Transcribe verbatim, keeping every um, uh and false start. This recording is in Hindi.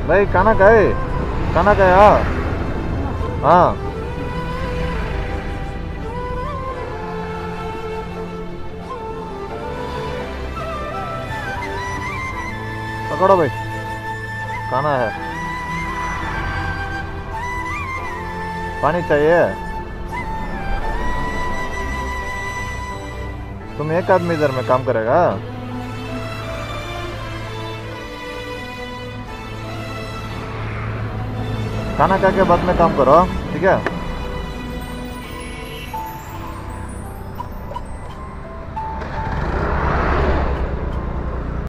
भाई खाना खाए, खाना खाया। हाँ पकड़ो भाई, खाना है। पानी चाहिए। तुम एक आदमी इधर में काम करेगा। खाना खा के बाद में काम करो, ठीक है।